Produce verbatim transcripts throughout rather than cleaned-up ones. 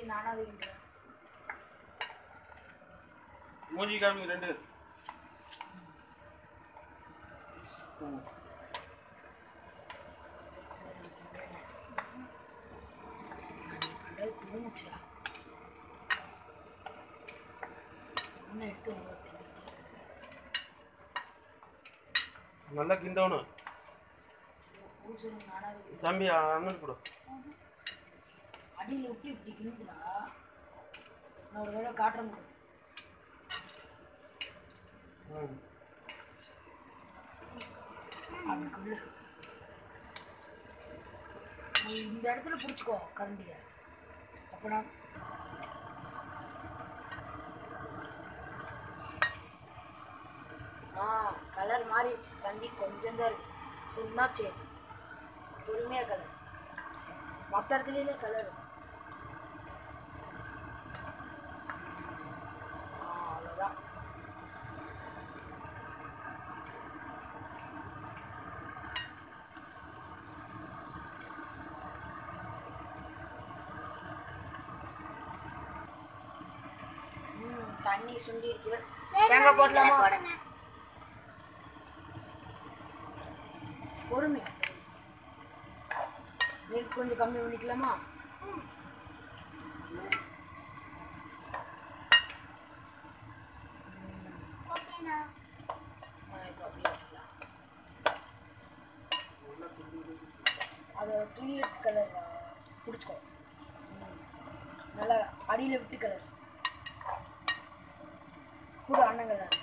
நானா வைக்கிறேன். மூஞ்சி காமி ரெண்டு. நல்லா கிண்டணும் தம்பி. அண்ணன் கூட அடியில் விட்டு இப்படி கிண்டுடா. நான் ஒரு தடவை காட்டுற முடியும். அதுக்குள்ள இந்த இடத்துல பிடிச்சிக்கோ கரண்டியை. அப்பனா ஆ கலர் மாறிடுச்சு. தண்ணி கொஞ்சம் தான் இருக்கு. சொன்னா சரி பொறுமையாக கலர். மற்ற இடத்துலையுமே கலர். அவ்வளோதான். தண்ணி சுண்டிடுச்சு. தேங்காய் போடலாமா? பொறுமை. நெருப்பு கொஞ்சம் கம்மி பண்ணிக்கலாமா? அதை துணி எடுத்து கலர் பிடிச்சிக்கோ. நல்லா அடியில் விட்டு கலர் கூட அண்ணன் கலர்.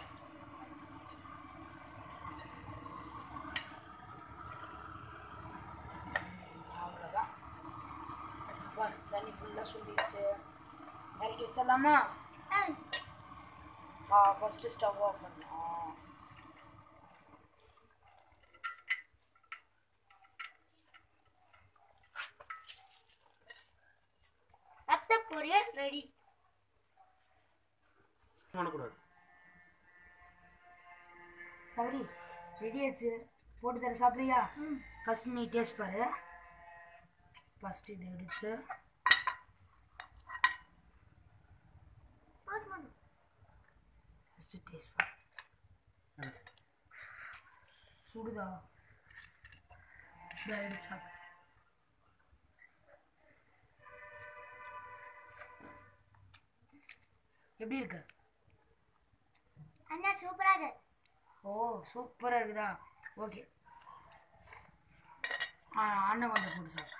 அவ்வளோதான். தண்ணி ஃபுல்லாக சுண்டிடுச்சு. இறக்கி வச்சிடலாமா? ஆ ஃபஸ்ட்டு ஸ்டவ் ஆஃப் பண்ணலாம். ரத்த பொரியல் ரெடி. பண்ணக்கூடாது. சபரி ரெடி ஆச்சு. போட்டு தர சாப்பிட்றியா? ஃபஸ்ட்டு நீ டேஸ்ட் பாரு. ஃபஸ்ட்டு இதை எடுத்து ஃபஸ்ட்டு டேஸ்ட் பாரு. சுடுதா? இதை எடுத்து சாப்பிடு. எப்படி இருக்கு அண்ணா? சூப்பராக இருக்கு. ஓ சூப்பராக இருக்குதா? ஓகே. ஆ அண்ணன் கொஞ்சம் போட்டு சாப்பிட்றேன்.